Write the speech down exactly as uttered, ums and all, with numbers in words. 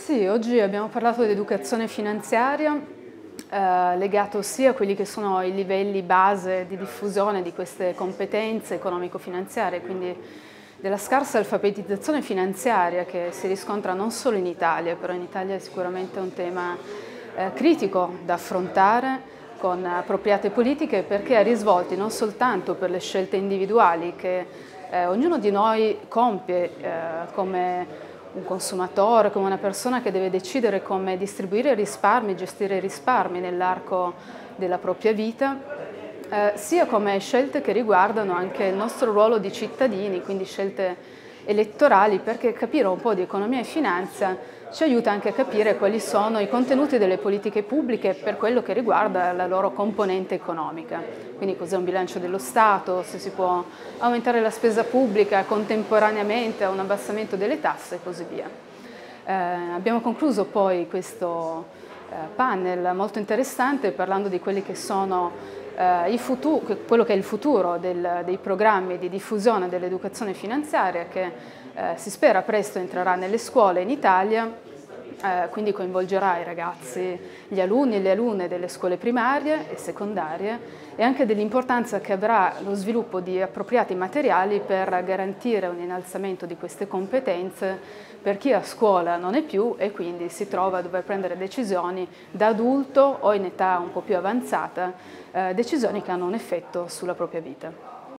Sì, oggi abbiamo parlato di educazione finanziaria, eh, legato sia a quelli che sono i livelli base di diffusione di queste competenze economico-finanziarie, quindi della scarsa alfabetizzazione finanziaria che si riscontra non solo in Italia, però in Italia è sicuramente un tema eh, critico da affrontare con appropriate politiche, perché ha risvolti non soltanto per le scelte individuali che eh, ognuno di noi compie eh, come un consumatore, come una persona che deve decidere come distribuire i risparmi, gestire i risparmi nell'arco della propria vita, eh, sia come scelte che riguardano anche il nostro ruolo di cittadini, quindi scelte elettorali, perché capire un po' di economia e finanza ci aiuta anche a capire quali sono i contenuti delle politiche pubbliche per quello che riguarda la loro componente economica. Quindi cos'è un bilancio dello Stato, se si può aumentare la spesa pubblica contemporaneamente a un abbassamento delle tasse e così via. Eh, abbiamo concluso poi questo eh, panel molto interessante parlando di quelli che sono eh, i futuri, quello che è il futuro del, dei programmi di diffusione dell'educazione finanziaria che Eh, si spera presto entrerà nelle scuole in Italia, eh, quindi coinvolgerà i ragazzi, gli alunni e le alunne delle scuole primarie e secondarie e anche dell'importanza che avrà lo sviluppo di appropriati materiali per garantire un innalzamento di queste competenze per chi a scuola non è più e quindi si trova a dover prendere decisioni da adulto o in età un po' più avanzata, eh, decisioni che hanno un effetto sulla propria vita.